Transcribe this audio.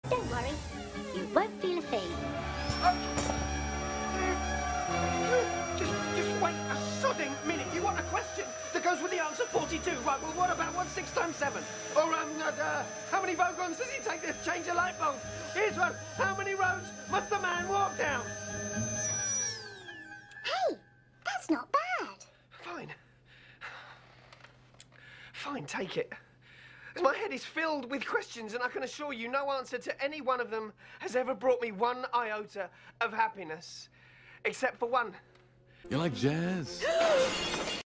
Don't worry, you won't feel a thing. Just wait a sodding minute. You want a question that goes with the answer 42. Right, well, what about what's 6 times 7? Or, how many Vogons does it take to change a light bulb? Here's one. How many roads must the man walk down? Hey, that's not bad. Fine. Fine, take it. My head is filled with questions, and I can assure you no answer to any one of them has ever brought me one iota of happiness. Except for one. You like jazz?